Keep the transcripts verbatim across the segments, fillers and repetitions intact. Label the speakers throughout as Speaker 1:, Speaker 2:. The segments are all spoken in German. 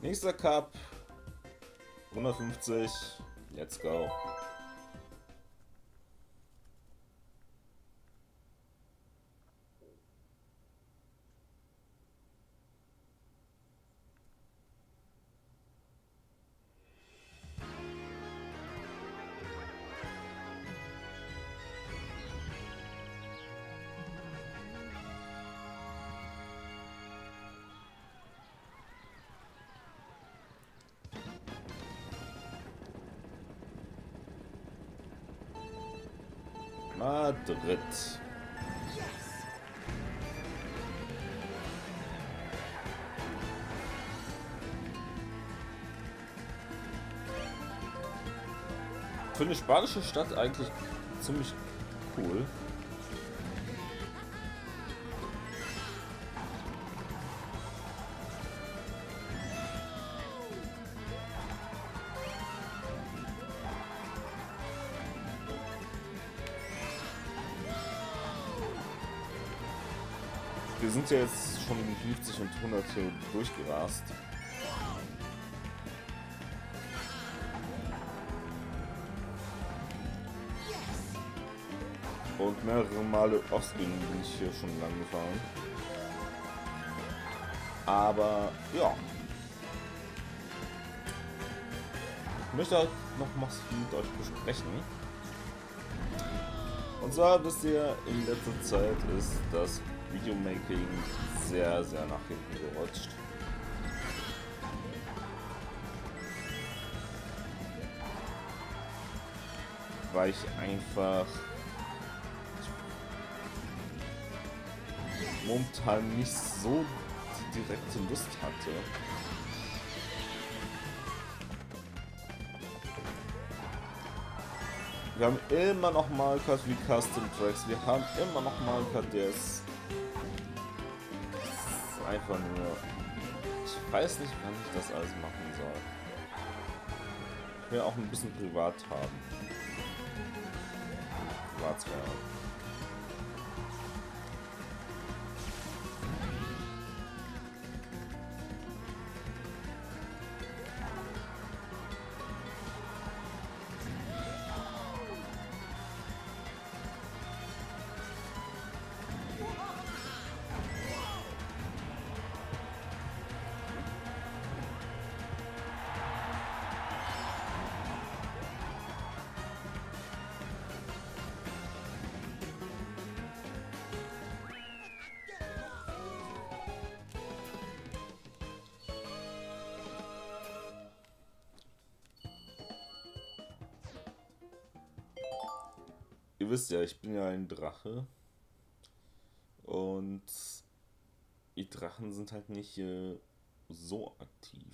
Speaker 1: Nächster Cup. hundertfünfzig. Let's go. Madrid. Für eine spanische Stadt eigentlich ziemlich cool. Wir sind ja jetzt schon fünfzig und hundert hier durchgerast. Und mehrere Male Ostbahn bin ich hier schon lang gefahren. Aber ja. Ich möchte halt noch was mit euch besprechen. Und zwar wisst ihr, in letzter Zeit ist das Videomaking sehr, sehr nach hinten gerutscht. Weil ich einfach momentan nicht so die direkte Lust hatte. Wir haben immer noch mal wie Custom Tracks, wir haben immer noch mal K D S. Einfach nur, ich weiß nicht, wann ich das alles machen soll. Ich will auch ein bisschen privat haben. Privatsphäre. Ihr wisst ja, ich bin ja ein Drache und die Drachen sind halt nicht äh, so aktiv.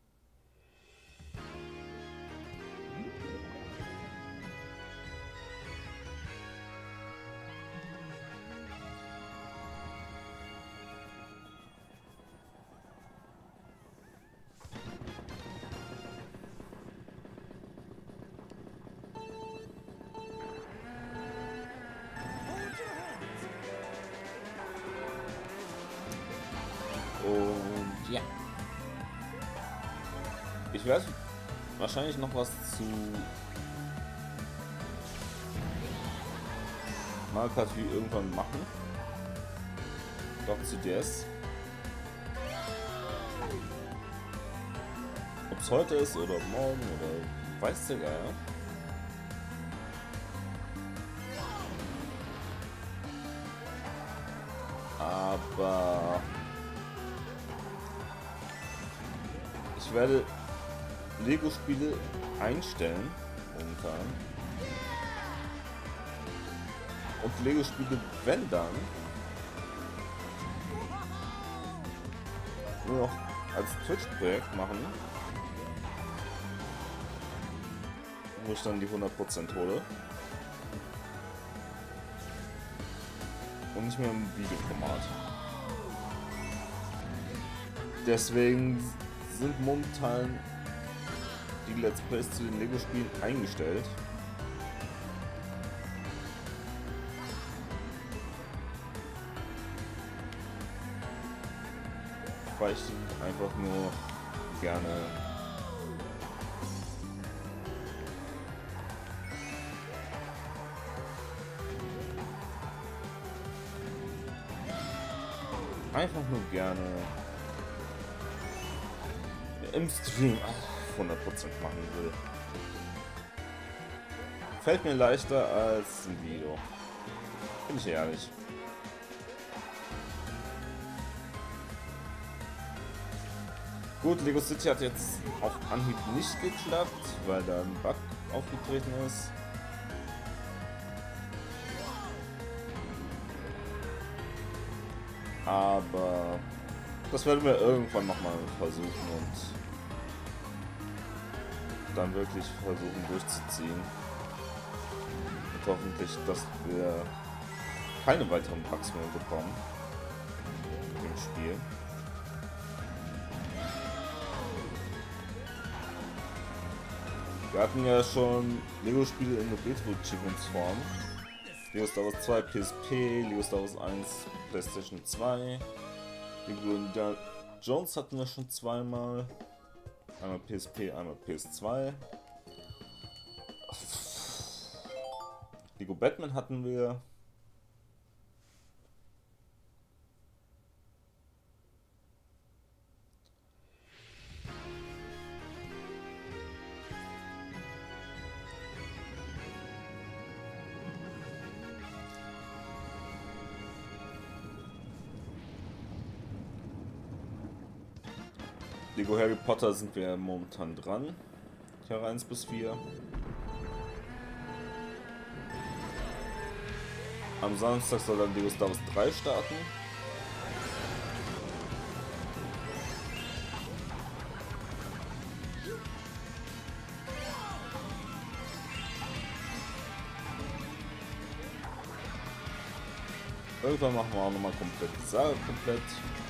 Speaker 1: Und ja. Ich werde wahrscheinlich noch was zu Mario Kart Wii irgendwann machen. Doch zu D S. Ob es heute ist oder morgen oder weiß der Geier. Aber ich werde Lego-Spiele einstellen momentan. Und Lego-Spiele, wenn dann, nur noch als Twitch-Projekt machen, wo ich dann die hundert Prozent hole. Und nicht mehr im Videoformat. Deswegen sind momentan die Let's Plays zu den Lego-Spielen eingestellt. Weil ich einfach nur nur gerne. Einfach nur gerne im Stream hundert Prozent machen will. Fällt mir leichter als ein Video. Bin ich ehrlich. Gut, Lego City hat jetzt auf Anhieb nicht geklappt, weil da ein Bug aufgetreten ist. Aber das werden wir irgendwann nochmal versuchen und dann wirklich versuchen durchzuziehen. Und hoffentlich, dass wir keine weiteren Bugs mehr bekommen im Spiel. Wir hatten ja schon Lego-Spiele in der Retro-Achievements-Form. Lego Star Wars zwei P S P, Lego Star Wars eins PlayStation zwei. Lego Indiana Jones hatten wir schon zweimal. Einmal P S P, einmal P S zwei. Lego Batman hatten wir. Lego Harry Potter sind wir momentan dran. Jahre eins bis vier. Am Samstag soll dann Lego Star Wars drei starten. Irgendwann machen wir auch nochmal komplett die Saga komplett.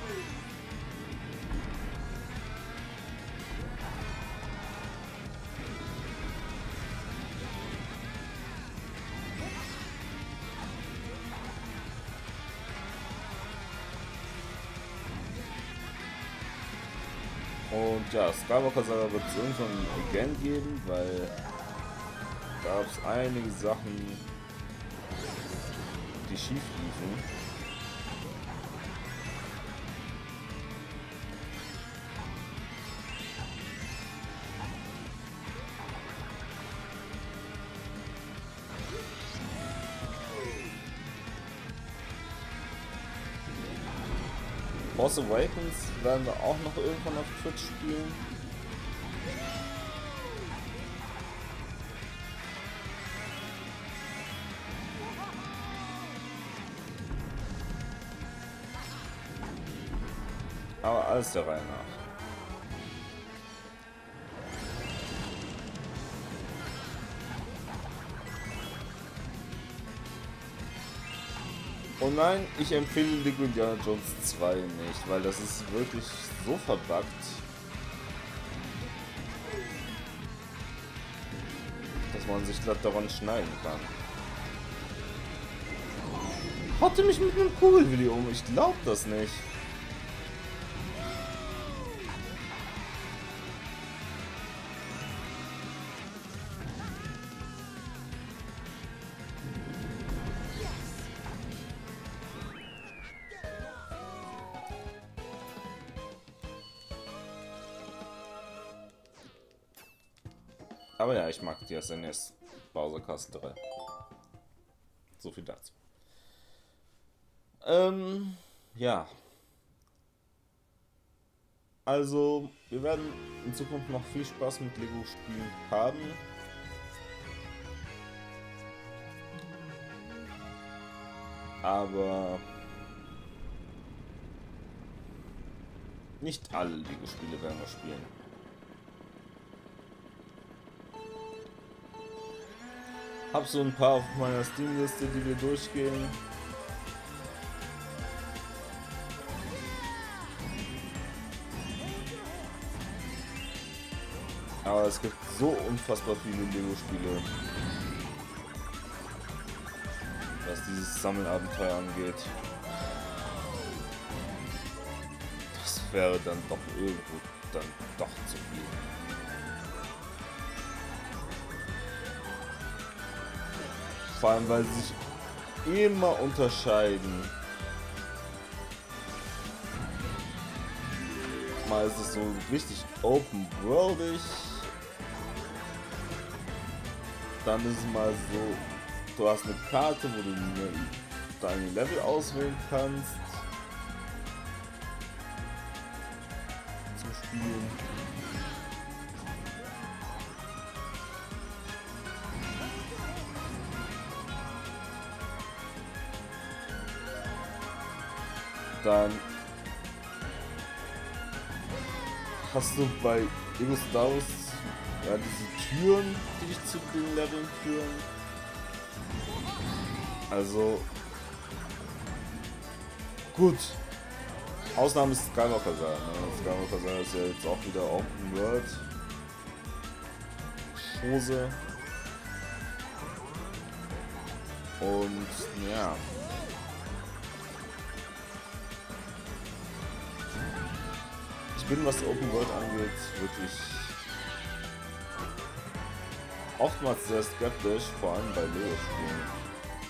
Speaker 1: Und ja, Skywalker Saga wird es irgendwann again geben, weil da gab es einige Sachen, die schief liefen. Force Awakens werden wir auch noch irgendwann auf Twitch spielen. Aber alles der Reihe nach. Oh nein, ich empfehle Lego Indiana Jones zwei nicht, weil das ist wirklich so verbuggt. Dass man sich glatt daran schneiden kann. Hatte mich mit einem Kugelvideo um, ich glaub das nicht. Aber ja, ich mag die S N E S Bowser Castle drei. So viel dazu. Ähm, ja. Also, wir werden in Zukunft noch viel Spaß mit Lego-Spielen haben. Aber nicht alle Lego-Spiele werden wir spielen. Hab so ein paar auf meiner Steam-Liste, die wir durchgehen. Aber es gibt so unfassbar viele Lego-Spiele, was dieses Sammelabenteuer angeht. Das wäre dann doch irgendwo dann doch Vor allem, weil sie sich immer unterscheiden. Mal ist es so richtig open-worldig. Dann ist es mal so, du hast eine Karte, wo du deine Level auswählen kannst. Zum Spielen. Dann hast du bei Lego Star Wars ja diese Türen, die dich zu den Leveln führen. Also gut. Ausnahme ist Skywalker sein. Ne? Skywalker sein ist ja jetzt auch wieder Open World. Chose. Und ja. Ich bin, was Open World angeht, wirklich oftmals sehr skeptisch, vor allem bei Lego-Spielen.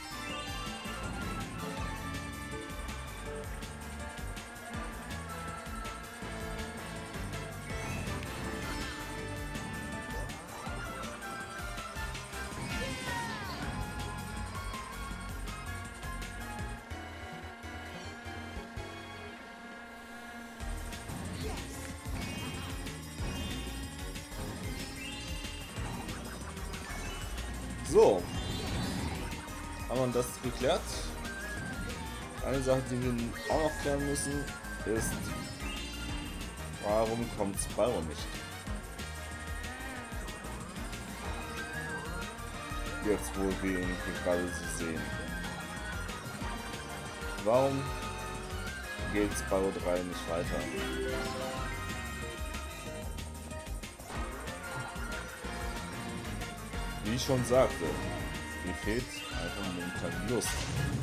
Speaker 1: So, haben wir das geklärt. Eine Sache, die wir auch noch klären müssen, ist, warum kommt Spyro nicht? Jetzt, wo wir ihn gerade so sehen. Warum geht Spyro drei nicht weiter? Wie ich schon sagte, mir fehlt einfach momentan die Lust.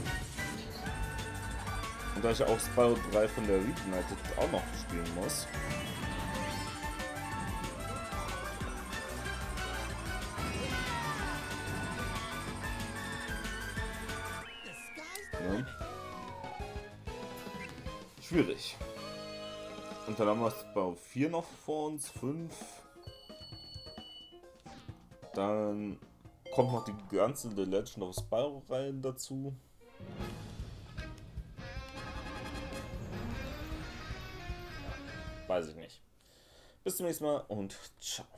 Speaker 1: Und da ich auch Spyro drei von der Reignited auch noch spielen muss, ne? Schwierig. Und dann haben wir Spyro vier noch vor uns, fünf. Dann kommt noch die ganze The Legend of Spyro Reihe dazu. Weiß ich nicht. Bis zum nächsten Mal und ciao.